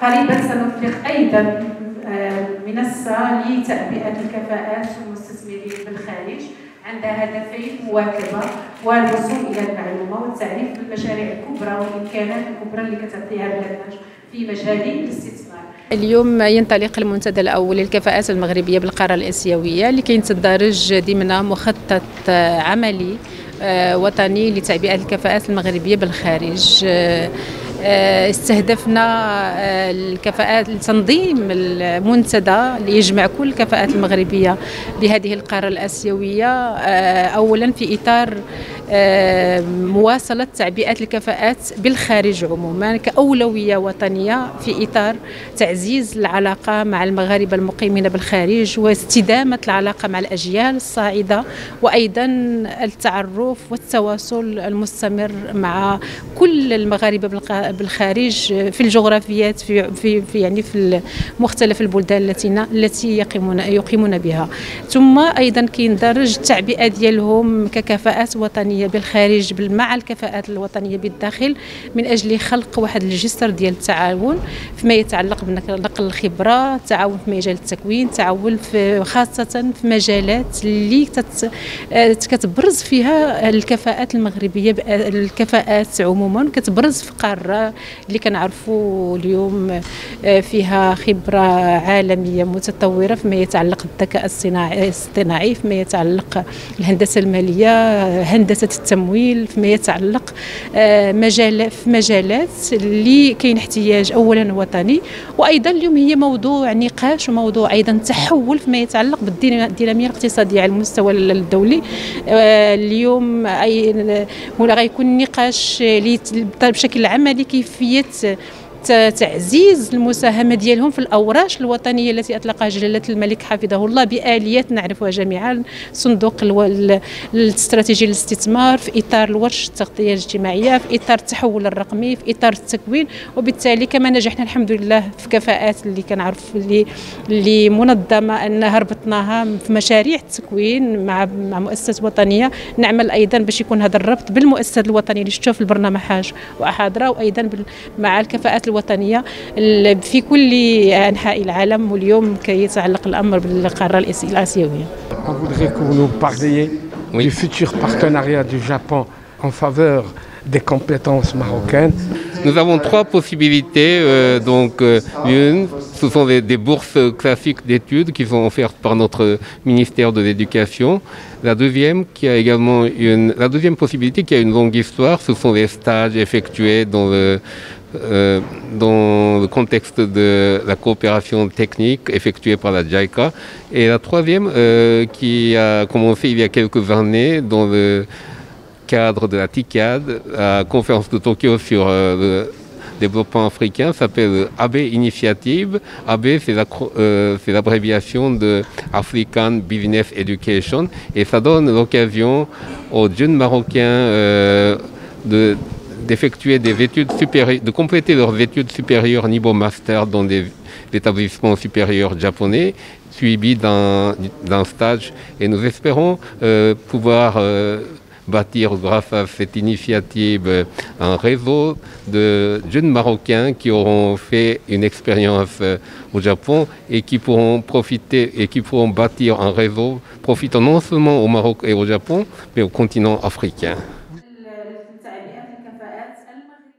قريبا سنطلق أيضا منصة لتعبئة الكفاءات المستثمرين بالخارج عندها هدفين: مواكبة والوصول إلى المعلومة والتعريف بالمشاريع الكبرى والإمكانات الكبرى اللي كتعطيها بلادنا في مجال الاستثمار. اليوم ينطلق المنتدى الأول للكفاءات المغربية بالقارة الآسيوية لكي تندرج ضمن مخطط عملي وطني لتعبئة الكفاءات المغربية بالخارج. استهدفنا الكفاءات تنظيم المنتدى ليجمع كل الكفاءات المغربية بهذه القارة الآسيوية، أولا في إطار مواصلة تعبئة الكفاءات بالخارج عموما كأولوية وطنية في إطار تعزيز العلاقة مع المغاربة المقيمين بالخارج واستدامة العلاقة مع الأجيال الصاعدة، وأيضا التعرف والتواصل المستمر مع كل المغاربة بالخارج في الجغرافيات في مختلف البلدان التي يقيمون بها. ثم أيضا كيندرج التعبئة ديالهم ككفاءات وطنية بالخارج مع الكفاءات الوطنية بالداخل من أجل خلق واحد الجسر ديال التعاون فيما يتعلق بنقل الخبرة، تعاون في مجال التكوين، تعاون خاصة في مجالات اللي كتبرز فيها الكفاءات المغربية، الكفاءات عموما كتبرز في قارة اللي كنعرفوا اليوم فيها خبرة عالمية متطورة فيما يتعلق بالذكاء الاصطناعي، فيما يتعلق الهندسة المالية، هندسة التمويل، فيما يتعلق في مجالات اللي كاين احتياج اولا وطني، وايضا اليوم هي موضوع نقاش وموضوع ايضا تحول فيما يتعلق بالدينامية الاقتصادية على المستوى الدولي. اليوم غيكون نقاش بشكل عملي كيفية تعزيز المساهمة ديالهم في الأوراش الوطنية التي أطلقها جلالة الملك حفظه الله بآليات نعرفها جميعا: صندوق الاستراتيجي للاستثمار، في إطار الورش التغطية الاجتماعية، في إطار التحول الرقمي، في إطار التكوين. وبالتالي كما نجحنا الحمد لله في كفاءات اللي كنعرف اللي منظمة أنها ربطناها في مشاريع التكوين مع مؤسسات وطنية، نعمل أيضا باش يكون هذا الربط بالمؤسسات الوطنية اللي شفتوها في البرنامج حاج وأحاضرة، وأيضا مع الكفاءات الوطنية في كل أنحاء العالم، واليوم كيتعلق الأمر بالقارة الآسيوية. On voudrait que vous nous parliez du futur partenariat du Japon en faveur des compétences marocaines. Nous avons trois possibilités. Une, ce sont des bourses classiques d'études qui sont offertes par notre ministère de l'Éducation. La deuxième possibilité qui a une longue histoire, ce sont les stages effectués dans le contexte de la coopération technique effectuée par la JICA. Et la troisième, qui a commencé il y a quelques années dans le cadre de la TICAD, la conférence de Tokyo sur le développement africain, s'appelle AB Initiative. AB, c'est l'abréviation de African Business Education, et ça donne l'occasion aux jeunes Marocains d'effectuer des études supérieures, de compléter leurs études supérieures niveau master dans des établissements supérieurs japonais, suivis d'un stage. Et nous espérons pouvoir bâtir, grâce à cette initiative, un réseau de jeunes Marocains qui auront fait une expérience au Japon et qui pourront bâtir un réseau profitant non seulement au Maroc et au Japon, mais au continent africain.